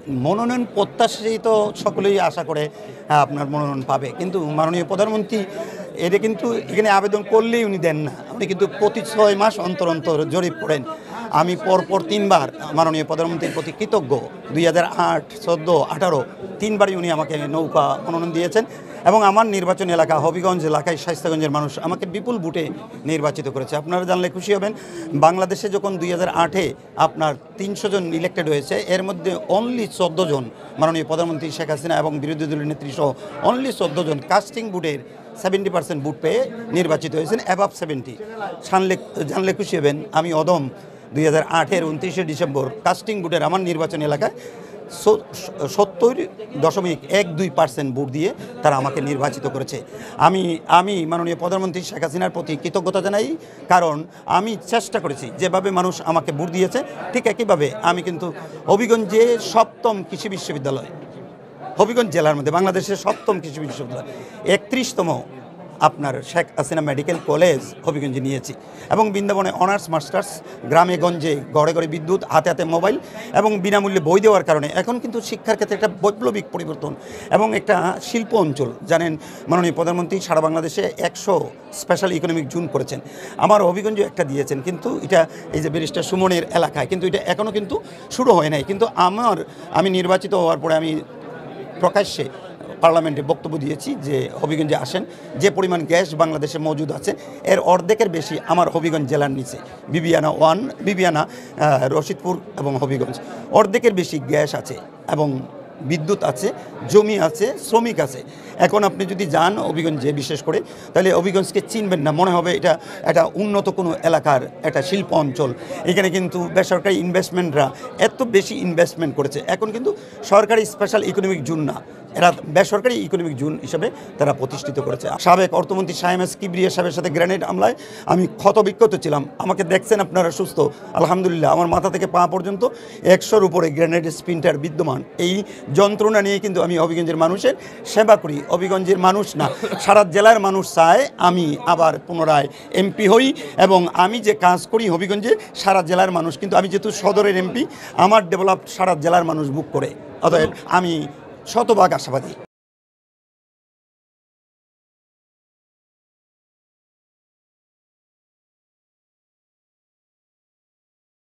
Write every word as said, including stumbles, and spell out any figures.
মনোনয়ন প্রত্যাশিত সকলেই আশা করে আপনার মনোনয়ন পাবে, কিন্তু মাননীয় প্রধানমন্ত্রী এটা কিন্তু এখানে আবেদন করলেই উনি দেন না। উনি কিন্তু প্রতি ছয় মাস অন্তর অন্তর জরিপ করেন। আমি পরপর তিনবার মাননীয় প্রধানমন্ত্রীর প্রতি কৃতজ্ঞ। দুই হাজার আট চোদ্দো আঠারো তিনবারই উনি আমাকে নৌকা মনোনয়ন দিয়েছেন এবং আমার নির্বাচন এলাকা হবিগঞ্জ এলাকায় শায়েস্তাগঞ্জের মানুষ আমাকে বিপুল ভোটে নির্বাচিত করেছে। আপনারা জানলে খুশি হবেন, বাংলাদেশে যখন দুই হাজার আটে আপনার তিনশো জন ইলেক্টেড হয়েছে, এর মধ্যে অনলি চোদ্দো জন মাননীয় প্রধানমন্ত্রী শেখ হাসিনা এবং বিরোধী দলের নেত্রী সহ অনলি চোদ্দো জন কাস্টিং ভোটের সেভেন্টি পার্সেন্ট ভোট পেয়ে নির্বাচিত হয়েছেন, অ্যাবাভ সেভেন্টি। জানলে জানলে খুশি হবেন, আমি অদম দুই হাজার আটের উনত্রিশে ডিসেম্বর কাস্টিং ভোটের আমার নির্বাচন এলাকায় সত্তর দশমিক এক দুই পার্সেন্ট ভোট দিয়ে তারা আমাকে নির্বাচিত করেছে। আমি আমি মাননীয় প্রধানমন্ত্রী শেখ হাসিনার প্রতি কৃতজ্ঞতা জানাই, কারণ আমি চেষ্টা করেছি যেভাবে মানুষ আমাকে ভোট দিয়েছে ঠিক একইভাবে আমি কিন্তু হবিগঞ্জে সপ্তম কৃষি বিশ্ববিদ্যালয়, হবিগঞ্জ জেলার মধ্যে বাংলাদেশের সপ্তম কৃষি বিশ্ববিদ্যালয়, একত্রিশতম আপনার শেখ হাসিনা মেডিকেল কলেজ হবিগঞ্জে নিয়েছি এবং বৃন্দাবনে অনার্স মাস্টার্স, গ্রামে গঞ্জে ঘরে ঘরে বিদ্যুৎ, হাতে হাতে মোবাইল এবং বিনামূল্যে বই দেওয়ার কারণে এখন কিন্তু শিক্ষার ক্ষেত্রে একটা বৈপ্লবিক পরিবর্তন এবং একটা শিল্প অঞ্চল। জানেন মাননীয় প্রধানমন্ত্রী সারা বাংলাদেশে একশো স্পেশাল ইকোনমিক জোন করেছেন, আমার হবিগঞ্জে একটা দিয়েছেন, কিন্তু এটা এই যে ব্যারিস্টার সুমনের এলাকায়, কিন্তু এটা এখনও কিন্তু শুরু হয় নাই। কিন্তু আমার আমি নির্বাচিত হওয়ার পরে আমি প্রকাশ্যে পার্লামেন্টে বক্তব্য দিয়েছি যে হবিগঞ্জে আসেন, যে পরিমাণ গ্যাস বাংলাদেশে মজুদ আছে এর অর্ধেকের বেশি আমার হবিগঞ্জ জেলার নিচে, বিবিয়ানা ওয়ান, বিবিয়ানা, রশিদপুর এবং হবিগঞ্জ, অর্ধেকের বেশি গ্যাস আছে এবং বিদ্যুৎ আছে, জমি আছে, শ্রমিক আছে। এখন আপনি যদি যান হবিগঞ্জে বিশেষ করে, তাহলে হবিগঞ্জকে চিনবেন না, মনে হবে এটা একটা উন্নত কোনো এলাকার একটা শিল্প অঞ্চল। এখানে কিন্তু বেসরকারি ইনভেস্টমেন্টরা এত বেশি ইনভেস্টমেন্ট করেছে, এখন কিন্তু সরকারি স্পেশাল ইকোনমিক জোন না, এরা বেসরকারি ইকোনমিক জোন হিসেবে তারা প্রতিষ্ঠিত করেছে। সাবেক অর্থমন্ত্রী শাহেমেস কিবরিয়া সাহেবের সাথে গ্রেনেড হামলায় আমি ক্ষতবিক্ষত ছিলাম, আমাকে দেখছেন আপনারা সুস্থ আলহামদুলিল্লাহ, আমার মাথা থেকে পা পর্যন্ত একশোর উপরে গ্রেনেড স্প্রিন্টার বিদ্যমান। এই যন্ত্রণা নিয়ে কিন্তু আমি হবিগঞ্জের মানুষের সেবা করি। হবিগঞ্জের মানুষ না, সারা জেলার মানুষ চায় আমি আবার পুনরায় এমপি হই এবং আমি যে কাজ করি হবিগঞ্জে সারা জেলার মানুষ, কিন্তু আমি যেহেতু সদরের এমপি, আমার ডেভেলপ সারা জেলার মানুষ বুক করে, অতএব আমি শতভাগ আশাবাদী।